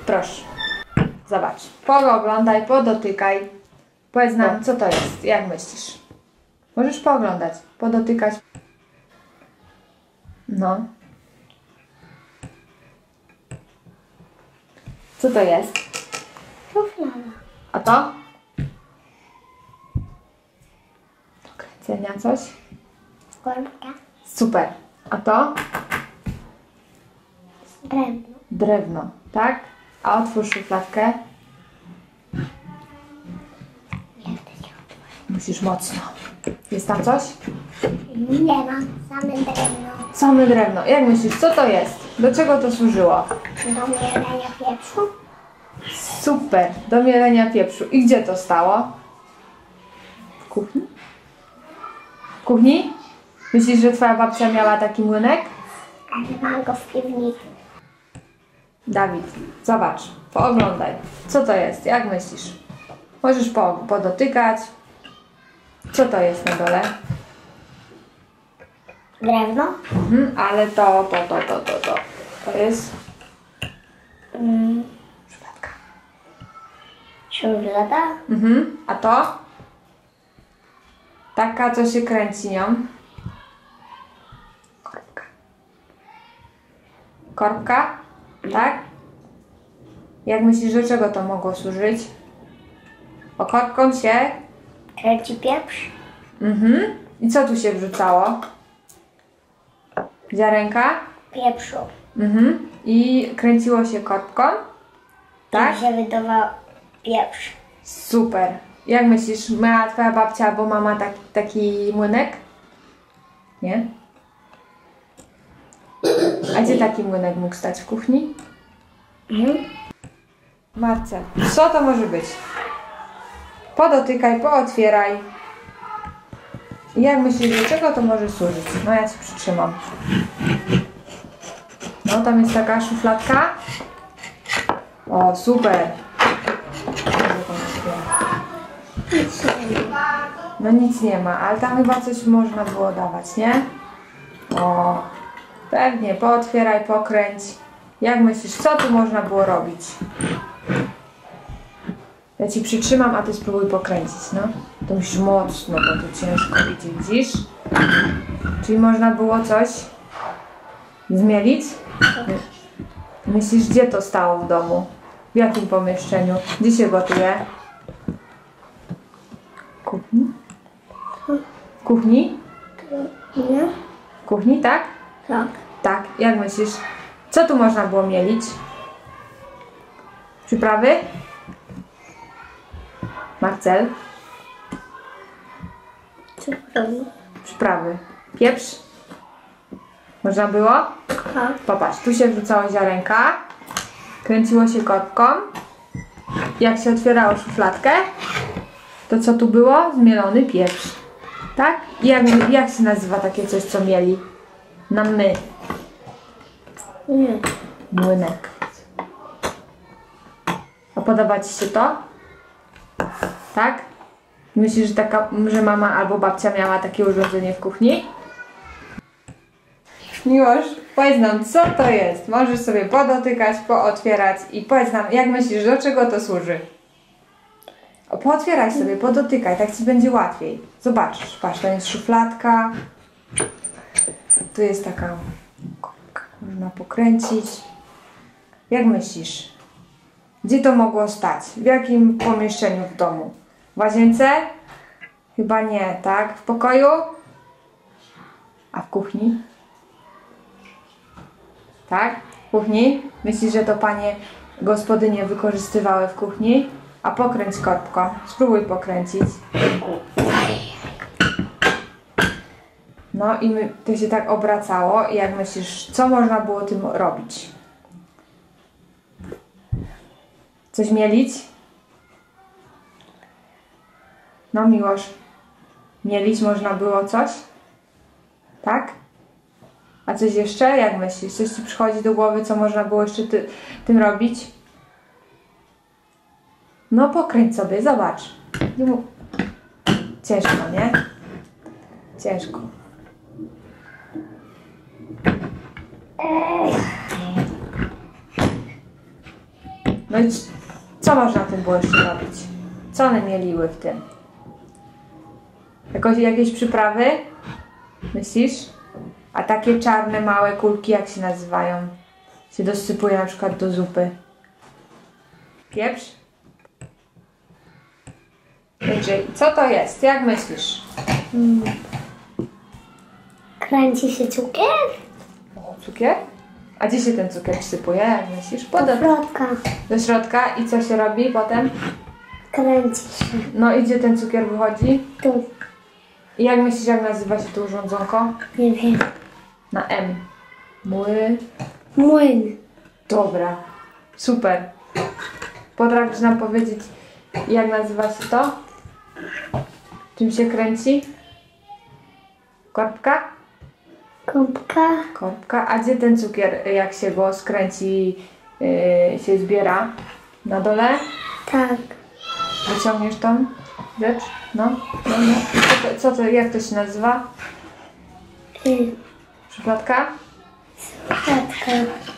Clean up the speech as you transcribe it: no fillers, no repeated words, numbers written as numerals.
Proszę. Zobacz. Pooglądaj, podotykaj. Powiedz nam, co to jest. Jak myślisz? Możesz pooglądać, podotykać. No. Co to jest? Szuflada. A to? Do kręcenia coś? Korbka. Super. A to? Drewno. Drewno, tak? A otwórz szufladkę. Musisz mocno. Jest tam coś? Nie ma. Same drewno. Same drewno. Jak myślisz, co to jest? Do czego to służyło? Do mielenia pieprzu. Super. Do mielenia pieprzu. I gdzie to stało? W kuchni? W kuchni? Myślisz, że twoja babcia miała taki młynek? Ale mam go w piwnicy. Dawid, zobacz, pooglądaj. Co to jest? Jak myślisz? Możesz podotykać. Co to jest na dole? Drewno. Ale to. To jest szufladka. Szuflada. A to? Taka, co się kręci nią. Korbka. Korbka? Tak? Jak myślisz, do czego to mogło służyć? O korbką się? Kręci pieprz. I co tu się wrzucało? Ziarenka? Pieprzu. I kręciło się korbką? Tak? I się wydawał pieprz. Super. Jak myślisz, miała twoja babcia albo mama taki młynek? Nie? A gdzie taki młynek mógł stać? W kuchni? Marcel, co to może być? Podotykaj, pootwieraj. Jak myślisz, do czego to może służyć? No ja ci przytrzymam. No tam jest taka szufladka. O, super. No nic nie ma, ale tam chyba coś można było dawać, nie? O, pewnie, pootwieraj, pokręć. Jak myślisz, co tu można było robić? Ja ci przytrzymam, a ty spróbuj pokręcić, no. To musisz mocno, bo to ciężko idzie, widzisz? Czyli można było coś zmielić? Myślisz, gdzie to stało w domu? W jakim pomieszczeniu? Gdzie się gotuje? W kuchni? W kuchni? Nie? W kuchni, tak? Tak. Tak. Jak myślisz, co tu można było mielić? Przyprawy? Marcel? Co robi? Przyprawy. Pieprz? Można było? Tak. Popatrz, tu się wrzucało ziarenka, kręciło się korbką. Jak się otwierało szufladkę, to co tu było? Zmielony pieprz. Tak? I jak się nazywa takie coś, co mieli? Na my. Nie. Młynek. A podoba ci się to? Tak? Myślisz, że mama albo babcia miała takie urządzenie w kuchni? Miłosz, powiedz nam, co to jest? Możesz sobie podotykać, pootwierać i powiedz nam, jak myślisz, do czego to służy? O, pootwieraj sobie, podotykaj, tak ci będzie łatwiej. Zobaczysz, patrz, to jest szufladka. Tu jest taka korbka, można pokręcić. Jak myślisz? Gdzie to mogło stać? W jakim pomieszczeniu w domu? W łazience? Chyba nie, tak? W pokoju? A w kuchni? Tak? W kuchni? Myślisz, że to panie gospodynie wykorzystywały w kuchni? A pokręć korbką. Spróbuj pokręcić. No i to się tak obracało. I jak myślisz, co można było tym robić? Coś mielić? No Miłosz, mielić można było coś? Tak? A coś jeszcze? Jak myślisz? Coś ci przychodzi do głowy, co można było jeszcze tym robić? No pokręć sobie, zobacz. Ciężko, nie? Ciężko. No i co można tym było jeszcze robić? Co one mieliły w tym? Jakieś przyprawy? Myślisz? A takie czarne, małe kulki, jak się nazywają? Się dosypuje na przykład do zupy. Pieprz? Jędrzej, co to jest? Jak myślisz? Kręci się cukier? O, cukier? A gdzie się ten cukier wsypuje, jak myślisz? Do środka. Do środka i co się robi potem? Kręci się. No i gdzie ten cukier wychodzi? Tu. I jak myślisz, jak nazywa się to urządzonko? Nie wiem. Na M. Młyn. Dobra. Super. Potrafisz nam powiedzieć, jak nazywa się to? Czym się kręci? Korbka? Kąpka. Korbka. A gdzie ten cukier, jak się go skręci, się zbiera? Na dole? Tak. Wyciągniesz tą rzecz? No. Jak to się nazywa? Szufladka? Kwiatka.